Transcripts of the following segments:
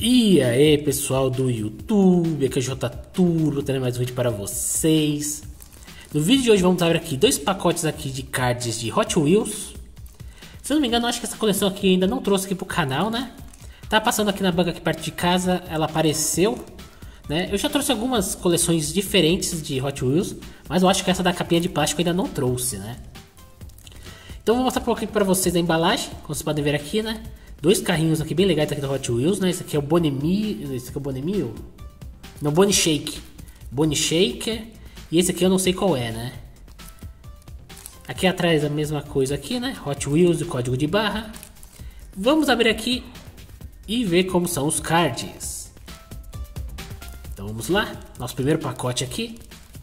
E aí pessoal do YouTube, aqui é o J Turbo, trazendo mais um vídeo para vocês. No vídeo de hoje vamos abrir aqui dois pacotes aqui de cards de Hot Wheels. Se eu não me engano, acho que essa coleção aqui ainda não trouxe aqui pro canal, né? Tá passando aqui na banca aqui perto de casa, ela apareceu, né? Eu já trouxe algumas coleções diferentes de Hot Wheels, mas eu acho que essa da capinha de plástico ainda não trouxe, né? Então vou mostrar um pouquinho para vocês a embalagem, como vocês podem ver aqui, né? Dois carrinhos aqui bem legais aqui da Hot Wheels, né? Esse aqui é o Bonnie... Esse aqui é o Bonnie... Não, Bonnie Shake. Bonnie Shaker. E esse aqui eu não sei qual é, né? Aqui atrás a mesma coisa aqui, né? Hot Wheels, o código de barra. Vamos abrir aqui e ver como são os cards. Então vamos lá. Nosso primeiro pacote aqui.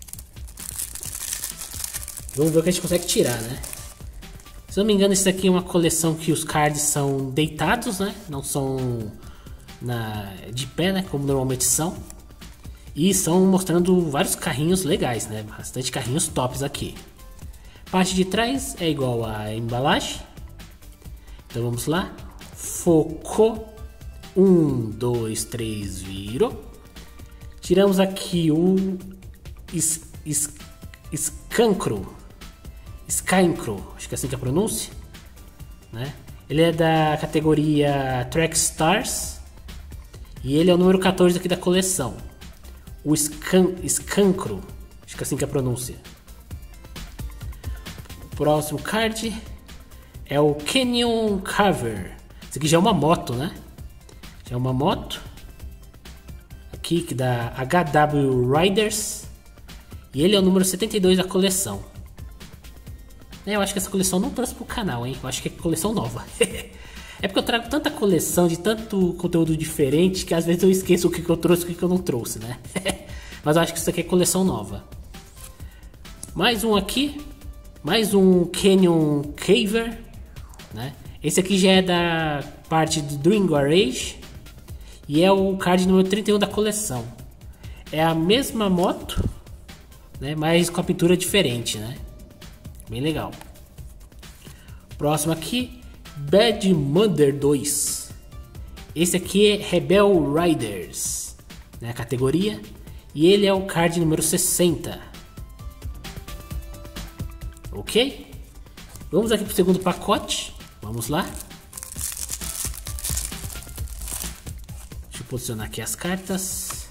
Vamos ver o que a gente consegue tirar, né? Se eu não me engano, isso aqui é uma coleção que os cards são deitados, né? Não são de pé, né? Como normalmente são. E estão mostrando vários carrinhos legais, né? Bastante carrinhos tops aqui. Parte de trás é igual à embalagem. Então vamos lá. Focou. 1, 2, 3, virou. Tiramos aqui o Scarecrow. Scarecrow, acho que é assim que é a pronúncia, né? Ele é da categoria Track Stars e ele é o número 14 aqui da coleção. O Scarecrow, acho que é assim que é a pronúncia. O próximo card é o Canyon Carver. Esse aqui já é uma moto, né? Já é uma moto aqui que da HW Riders e ele é o número 72 da coleção. Eu acho que essa coleção não trouxe pro canal, hein? Eu acho que é coleção nova. É porque eu trago tanta coleção de tanto conteúdo diferente que às vezes eu esqueço o que eu trouxe e o que eu não trouxe, né? Mas eu acho que isso aqui é coleção nova. Mais um aqui. Mais um Canyon Caver, né? Esse aqui já é da parte do Dream Garage. E é o card número 31 da coleção. É a mesma moto, né? Mas com a pintura diferente, né? Bem legal. Próximo aqui, Bad Mother 2. Esse aqui é Rebel Riders, né, a categoria. E ele é o card número 60. Ok? Vamos aqui para o segundo pacote. Vamos lá. Deixa eu posicionar aqui as cartas.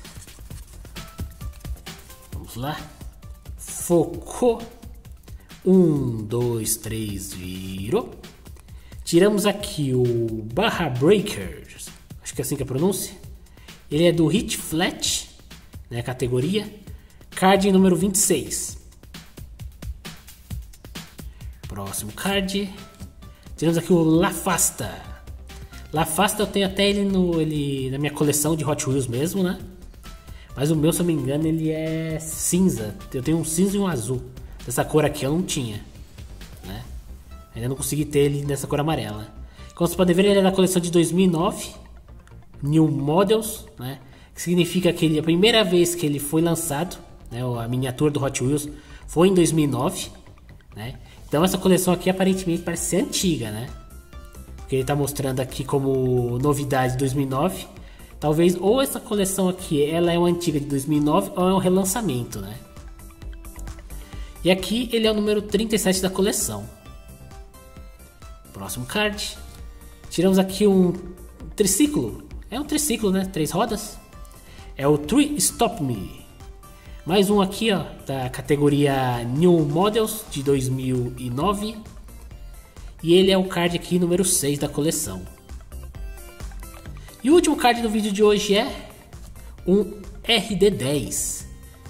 Vamos lá. Focou. 1, 2, 3, virou. Tiramos aqui o Barra Breakers, acho que é assim que é a pronúncia. Ele é do Hit Flat, né, categoria. Card número 26. Próximo card. Tiramos aqui o LaFasta. LaFasta eu tenho até ele na minha coleção de Hot Wheels mesmo, né? Mas o meu, se eu não me engano, ele é cinza. Eu tenho um cinza e um azul. Dessa cor aqui eu não tinha, né? Ainda não consegui ter ele nessa cor amarela. Como vocês podem ver, ele é da coleção de 2009, New Models, né? Que significa que a primeira vez que ele foi lançado, né, a miniatura do Hot Wheels foi em 2009, né? Então essa coleção aqui aparentemente parece ser antiga, né? Porque ele está mostrando aqui como novidade de 2009. Talvez ou essa coleção aqui ela é uma antiga de 2009 ou é um relançamento, né? E aqui ele é o número 37 da coleção. Próximo card. Tiramos aqui um triciclo. É um triciclo, né? 3 rodas. É o Three Stop Me. Mais um aqui, ó, da categoria New Models de 2009. E ele é o card aqui número 6 da coleção. E o último card do vídeo de hoje é um RD10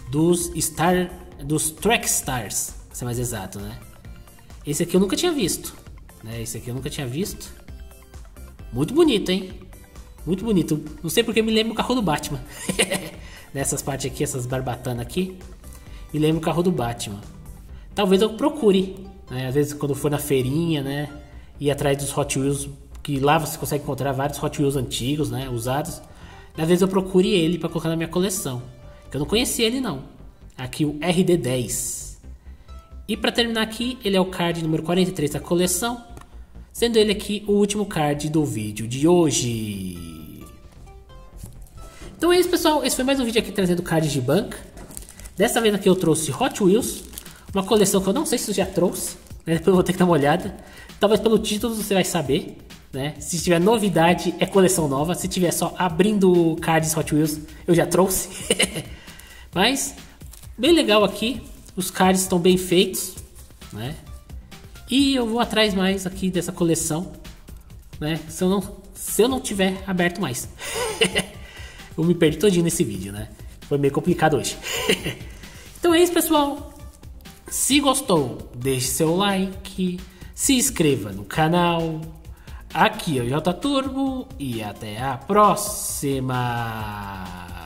dos Track Stars, pra ser mais exato, né? Esse aqui eu nunca tinha visto, né? Esse aqui eu nunca tinha visto. Muito bonito, hein? Muito bonito. Não sei porque me lembra o carro do Batman. Nessas partes aqui, essas barbatanas aqui, me lembra o carro do Batman. Talvez eu procure, né? Às vezes quando for na feirinha, né? Ir atrás dos Hot Wheels, que lá você consegue encontrar vários Hot Wheels antigos, né? Usados. Às vezes eu procure ele para colocar na minha coleção, que eu não conhecia ele não. Aqui o RD10. E para terminar aqui, ele é o card número 43 da coleção. sendo ele aqui o último card do vídeo de hoje. Então é isso, pessoal. Esse foi mais um vídeo aqui trazendo cards de banca. Dessa vez aqui eu trouxe Hot Wheels, uma coleção que eu não sei se eu já trouxe, né? Depois eu vou ter que dar uma olhada. Talvez pelo título você vai saber, né? Se tiver novidade é coleção nova. Se tiver só abrindo cards Hot Wheels, eu já trouxe. Mas bem legal aqui. Os cards estão bem feitos, né? E eu vou atrás mais aqui dessa coleção, né? Se eu não tiver aberto mais. Eu me perdi todinho nesse vídeo, né? Foi meio complicado hoje. Então é isso, pessoal. Se gostou, deixe seu like, se inscreva no canal. Aqui é o J Turbo e até a próxima.